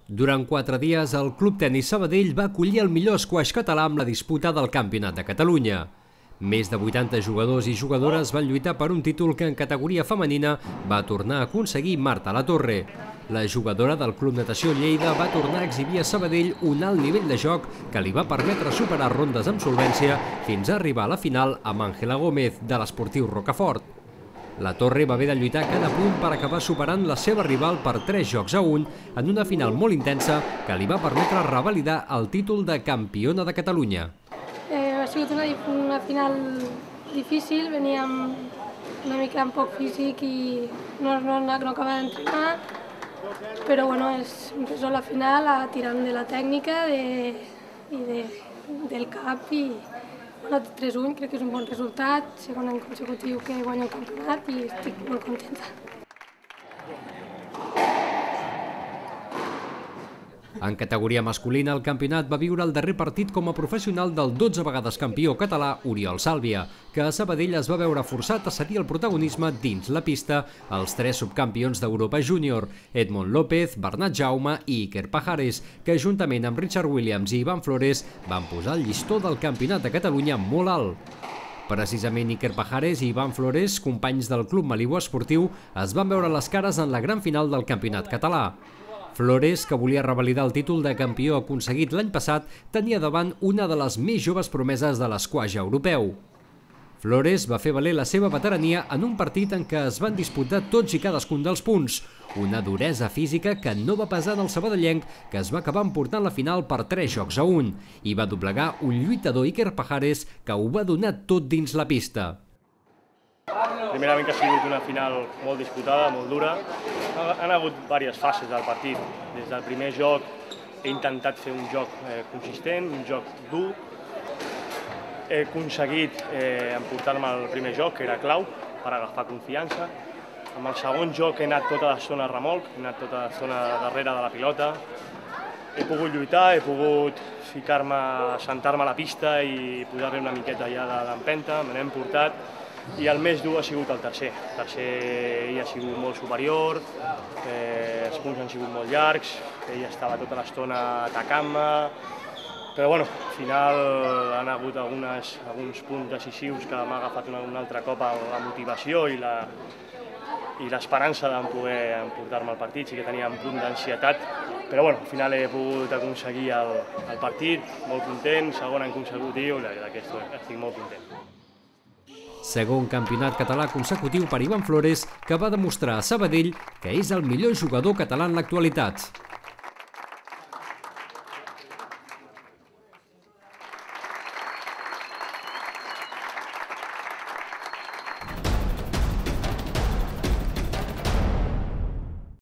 Durant 4 dies, el Club Tenis Sabadell va acollir el millor squash català amb la disputa del Campionat de Catalunya. Més de 80 jugadors i jugadores van lluitar per un títol que en categoria femenina va tornar a aconseguir Marta Latorre. La jugadora del Club Natació Lleida va tornar a exhibir a Sabadell un alt nivell de joc que li va permetre superar rondes amb solvència fins a arribar a la final amb Àngela Gómez, de l'Esportiu Rocafort. La Torre va haver de lluitar cada punt per acabar superant la seva rival per 3-1 en una final molt intensa que li va permetre revalidar el títol de campiona de Catalunya. Ha sigut una final difícil, veníem una mica amb poc físic i no acabava d'entrenar, però bueno, és la final tirant de la tècnica i del cap i 3-1, crec que és un bon resultat, segon any consecutiu que guanya el campionat i estic molt contenta. En categoria masculina, el campionat va viure el darrer partit com a professional del 12 vegades campió català Oriol Sàlvia, que a Sabadell es va veure forçat a cedir el protagonisme dins la pista als 3 subcampions d'Europa Júnior, Edmond López, Bernat Jaume i Iker Pajares, que juntament amb Richard Williams i Iván Flores van posar el llistó del campionat de Catalunya molt alt. Precisament Iker Pajares i Iván Flores, companys del Club Malibu Esportiu, es van veure les cares en la gran final del campionat català. Flores, que volia revalidar el títol de campió aconseguit l'any passat, tenia davant una de les més joves promeses de l'esquaix europeu. Flores va fer valer la seva veterania en un partit en què es van disputar tots i cadascun dels punts, una duresa física que no va pesar en el sabadellenc, que es va acabar emportant la final per 3-1 i va doblegar un lluitador Iker Pajares que ho va donar tot dins la pista. Primerament que ha sigut una final molt disputada, molt dura. Han hagut diverses fases del partit. Des del primer joc he intentat fer un joc consistent, un joc dur. He aconseguit emportar-me al primer joc, que era clau, per agafar confiança. Amb el segon joc he anat tota l'estona a remolc, he anat tota l'estona darrere de la pilota. He pogut lluitar, he pogut sentar-me a la pista i posar-li una miqueta ja d'empenta, me n'he emportat. I el més dur ha sigut el tercer. El tercer ell ha sigut molt superior, els punts han sigut molt llargs, ell estava tota l'estona atacant-me, però bueno, al final han hagut alguns punts decisius que m'ha agafat un altre cop la motivació i l'esperança de poder emportar-me al partit. Sí que tenia un punt d'ansietat, però bueno, al final he pogut aconseguir el partit, molt content, segon any consecutiu, d'aquest estic molt content. Segon campionat català consecutiu per Iván Flores, que va demostrar a Sabadell que és el millor jugador català en l'actualitat.